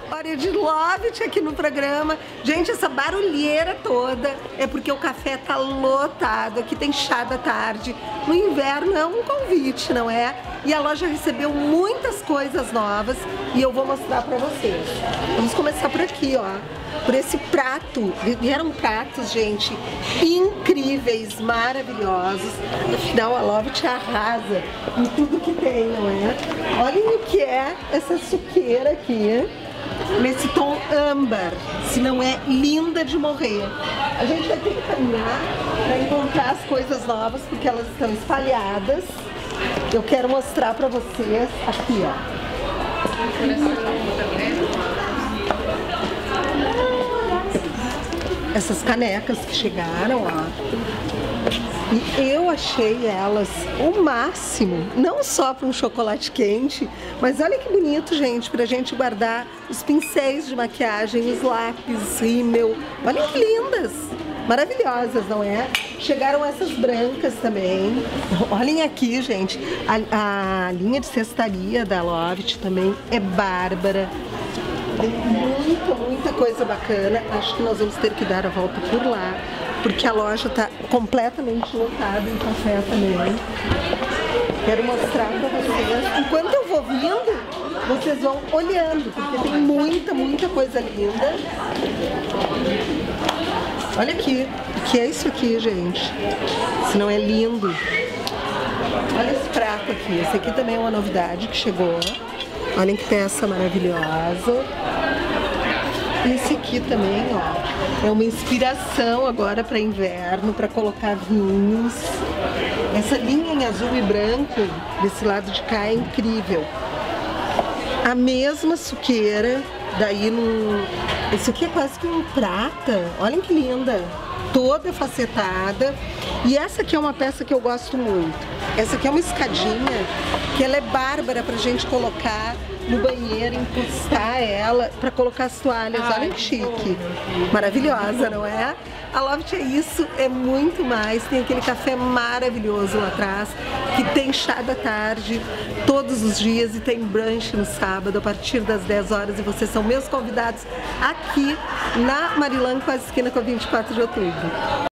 História de Lovett aqui no programa. Gente, essa barulheira toda é porque o café tá lotado. Aqui tem chá da tarde. No inverno é um convite, não é? E a loja recebeu muitas coisas novas e eu vou mostrar pra vocês. Vamos começar por aqui, ó. Por esse prato. Vieram pratos, gente, incríveis, maravilhosos. Afinal, a Lovett arrasa em tudo que tem, não é? Olhem o que é essa suqueira aqui. Nesse tom âmbar, se não é linda de morrer. A gente vai ter que caminhar para encontrar as coisas novas, porque elas estão espalhadas. Eu quero mostrar para vocês aqui, ó. Essas canecas que chegaram, ó. E eu achei elas o máximo, não só para um chocolate quente, mas olha que bonito, gente, pra gente guardar os pincéis de maquiagem, os lápis, rímel. Olha que lindas, maravilhosas, não é? Chegaram essas brancas também. Olhem aqui, gente, a linha de cestaria da Lovett também é bárbara. Tem muita coisa bacana. Acho que nós vamos ter que dar a volta por lá, porque a loja está completamente lotada em café também. Quero mostrar para vocês. Enquanto eu vou vindo, vocês vão olhando, porque tem muita coisa linda. Olha aqui, o que é isso aqui, gente? Se não é lindo. Olha esse prato aqui. Esse aqui também é uma novidade que chegou. Olhem que peça maravilhosa. Esse aqui também, ó, é uma inspiração agora para inverno, para colocar vinhos. Essa linha em azul e branco desse lado de cá é incrível. A mesma suqueira, daí num... Esse aqui é quase que um prata. Olhem que linda, toda facetada. E essa aqui é uma peça que eu gosto muito. Essa aqui é uma escadinha que ela é bárbara pra gente colocar no banheiro, encostar ela pra colocar as toalhas. Olha que chique, maravilhosa, não é? A Lovett é isso, é muito mais. Tem aquele café maravilhoso lá atrás, que tem chá da tarde todos os dias e tem brunch no sábado a partir das 10 horas. E vocês são meus convidados aqui na Marilã, quase esquina com a 24 de outubro.